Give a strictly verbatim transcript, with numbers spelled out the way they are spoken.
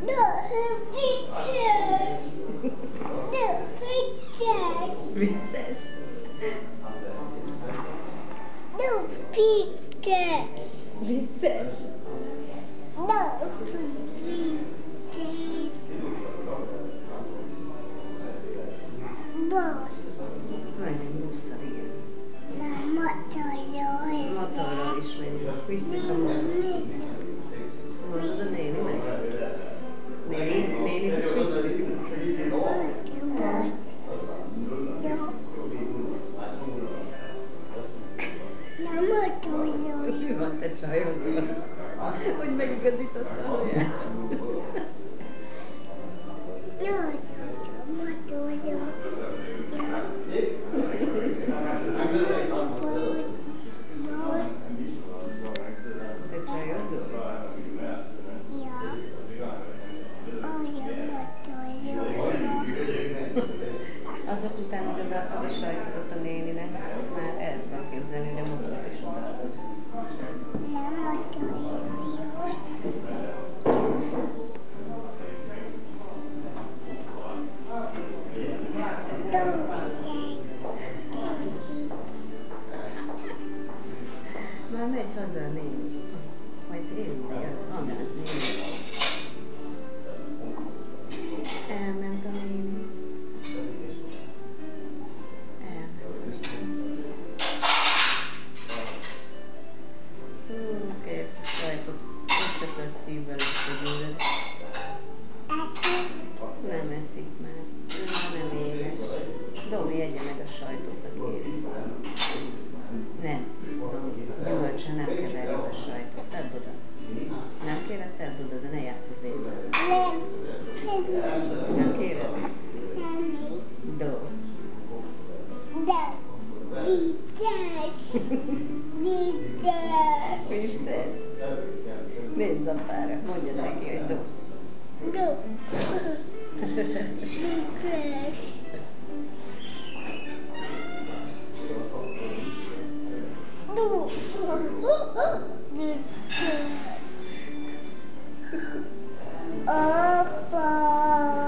Vicces. No, vicces. Vicces. No, vicces. Busz. Menjünk busszal, igen. Nem, motorról. Motorral is menjünk. Visszük a motor. Mondod, a néni megy? Néni, néni is visszük. Nem motorról. Mi van, te csajozol? Hogy megigazította a haját? Nem motorról. Te csajozol? Ja. Olyan motorról. Azok után, hogy odaadtad a sajtot a néninek, már el tudom képzelni, hogy a motort is odaadod. Nem motorról. Már megy haza a néni. Majd én jön, magáz néni. Elment a néni. Elment a néni. Hú, kész, sajtot összetört szívvel összegyűlöd. Nem eszik már. Ő már nem éhes. Domi, egye meg a sajtot a néni. Nem, Domi, gyümölcsön nem keverjük a sajtot. Tedd oda. Nem kéred, tedd oda, de ne játsz az énvel. Nem. Nem kéred? Nem. Do. De. Vicces. Vicces. Vicces? Nézd apára, mondjad neki, hogy do. Do. Vicces. Do. Vicces. Apa.